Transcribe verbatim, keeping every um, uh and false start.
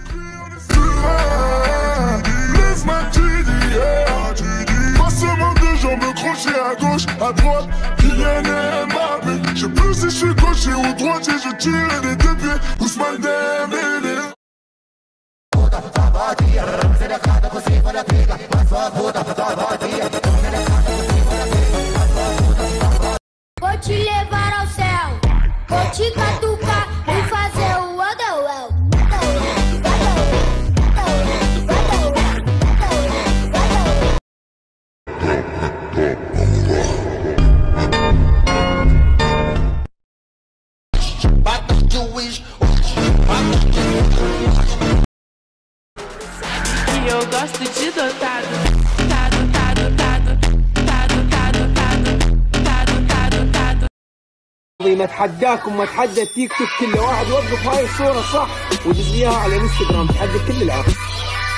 Jambes crochées à gauche, à droite, Kylian Mbappé. Je sais plus si je suis gaucher ou droitier, je tire des deux pieds, Ousmane Dembélé. Vou te levar ao céu, vou te catucar e fazer o Wonderwell. Eu gosto de dotado, tado, tado, tado, tado, tado, tado, tado, tado, tado. نتحداكم واتحدى التيك توك كله، واحد يوقف هاي الصورة صح ودز ليها على الانستغرام، تحدى كل العالم.